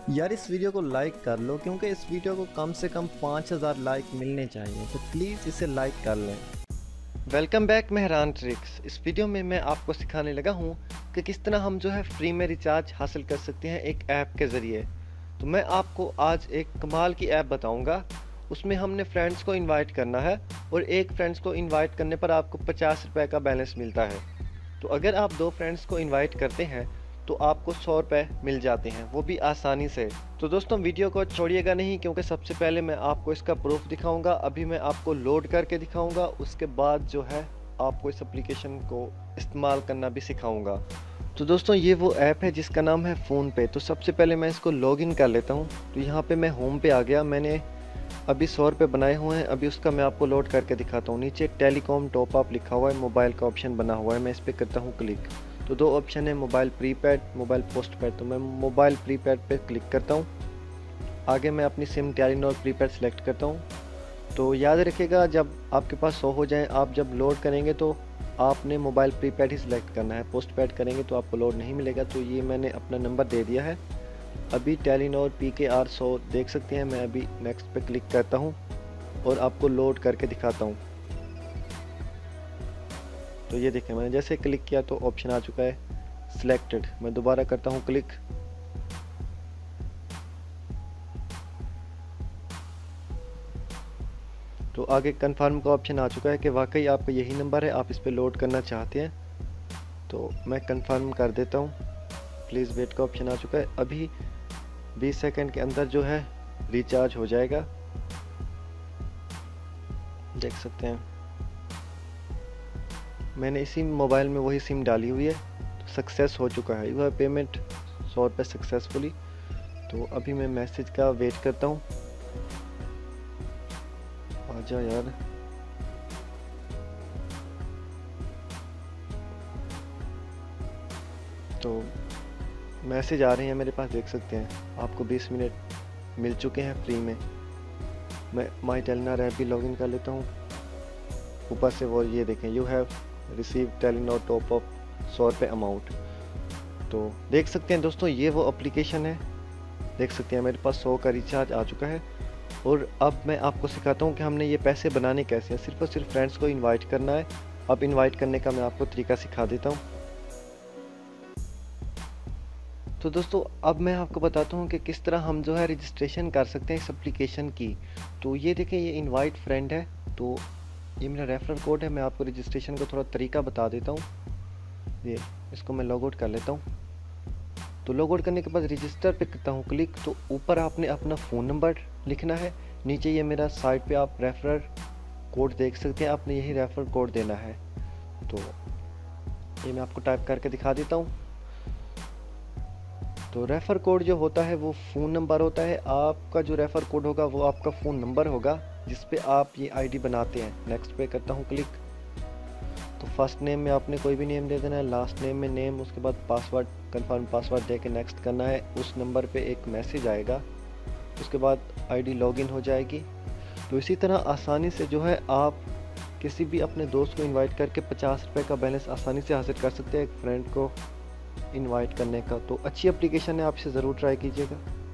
यार इस वीडियो को लाइक कर लो क्योंकि इस वीडियो को कम से कम 5000 लाइक मिलने चाहिए, तो प्लीज़ इसे लाइक कर लें। Welcome back Mehran tricks. इस वीडियो में मैं आपको सिखाने लगा हूँ कि किस तरह हम जो है फ्री में रिचार्ज हासिल कर सकते हैं एक ऐप के ज़रिए। तो मैं आपको आज एक कमाल की ऐप बताऊँगा। उसमें हमने फ्रेंड्स को इनवाइट करना है और एक फ्रेंड्स को इनवाइट करने पर आपको 50 रुपये का बैलेंस मिलता है। तो अगर आप दो फ्रेंड्स को इनवाइट करते हैं तो आपको 100 रुपये मिल जाते हैं, वो भी आसानी से। तो दोस्तों वीडियो को छोड़िएगा नहीं, क्योंकि सबसे पहले मैं आपको इसका प्रूफ दिखाऊंगा। अभी मैं आपको लोड करके दिखाऊंगा, उसके बाद जो है आपको इस एप्लीकेशन को इस्तेमाल करना भी सिखाऊंगा। तो दोस्तों ये वो ऐप है जिसका नाम है फ़ोन पे। तो सबसे पहले मैं इसको लॉगिन कर लेता हूँ। तो यहाँ पे मैं होम पे आ गया। मैंने अभी 100 रुपये बनाए हुए हैं, अभी उसका मैं आपको लोड करके दिखाता हूँ। नीचे टेलीकॉम टॉप अप लिखा हुआ है, मोबाइल का ऑप्शन बना हुआ है। मैं इस पर करता हूँ क्लिक। तो दो ऑप्शन है, मोबाइल प्रीपेड, मोबाइल पोस्टपेड। तो मैं मोबाइल प्रीपेड पे क्लिक करता हूँ। आगे मैं अपनी सिम टेलीनॉर प्रीपेड सेलेक्ट करता हूँ। तो याद रखिएगा, जब आपके पास 100 हो जाए, आप जब लोड करेंगे तो आपने मोबाइल प्रीपेड ही सिलेक्ट करना है। पोस्टपेड करेंगे तो आपको लोड नहीं मिलेगा। तो ये मैंने अपना नंबर दे दिया है। अभी टेलीनॉर PKR 100 देख सकते हैं। मैं अभी नेक्स्ट पे क्लिक करता हूँ और आपको लोड करके दिखाता हूँ। तो ये देखें, मैंने जैसे क्लिक किया तो ऑप्शन आ चुका है सिलेक्टेड। मैं दोबारा करता हूँ क्लिक। तो आगे कंफर्म का ऑप्शन आ चुका है कि वाकई आपका यही नंबर है, आप इस पर लोड करना चाहते हैं। तो मैं कंफर्म कर देता हूँ। प्लीज़ वेट का ऑप्शन आ चुका है। अभी 20 सेकंड के अंदर जो है रिचार्ज हो जाएगा, देख सकते हैं। मैंने इसी मोबाइल में वही सिम डाली हुई है। तो सक्सेस हो चुका है, यू हैव पेमेंट 100 रुपये सक्सेसफुली। तो अभी मैं मैसेज का वेट करता हूँ। आजा यार। तो मैसेज आ रहे हैं मेरे पास, देख सकते हैं। आपको 20 मिनट मिल चुके हैं फ्री में। मैं माई टेलीनॉर ऐप भी लॉगिन कर लेता हूँ। ऊपर से वो ये देखें, you have receive Telenor top up 100 रुपये अमाउंट। तो देख सकते हैं दोस्तों, ये वो एप्लीकेशन है। देख सकते हैं मेरे पास 100 का रिचार्ज आ चुका है। और अब मैं आपको सिखाता हूँ कि हमने ये पैसे बनाने कैसे हैं। सिर्फ और सिर्फ फ्रेंड्स को इनवाइट करना है। अब इनवाइट करने का मैं आपको तरीका सिखा देता हूँ। तो दोस्तों अब मैं आपको बताता हूँ कि किस तरह हम जो है रजिस्ट्रेशन कर सकते हैं इस एप्लीकेशन की। तो ये देखें, ये इनवाइट फ्रेंड है। तो ये मेरा रेफरल कोड है। मैं आपको रजिस्ट्रेशन का थोड़ा तरीका बता देता हूँ। ये इसको मैं लॉग आउट कर लेता हूँ। तो लॉग आउट करने के बाद रजिस्टर पे करता हूँ क्लिक। तो ऊपर आपने अपना फ़ोन नंबर लिखना है। नीचे ये मेरा साइट पे आप रेफरल कोड देख सकते हैं, आपने यही रेफरल कोड देना है। तो ये मैं आपको टाइप करके दिखा देता हूँ। तो रेफर कोड जो होता है वो फ़ोन नंबर होता है। आपका जो रेफर कोड होगा वो आपका फ़ोन नंबर होगा जिस पे आप ये आईडी बनाते हैं। नेक्स्ट पे करता हूँ क्लिक। तो फर्स्ट नेम में आपने कोई भी नेम दे देना है, लास्ट नेम में नेम, उसके बाद पासवर्ड, कंफर्म पासवर्ड दे के नेक्स्ट करना है। उस नंबर पे एक मैसेज आएगा, उसके बाद आईडी लॉगिन हो जाएगी। तो इसी तरह आसानी से जो है आप किसी भी अपने दोस्त को इनवाइट करके 50 रुपये का बैलेंस आसानी से हासिल कर सकते हैं एक फ्रेंड को इनवाइट करने का। तो अच्छी एप्लीकेशन है, आप इसे ज़रूर ट्राई कीजिएगा।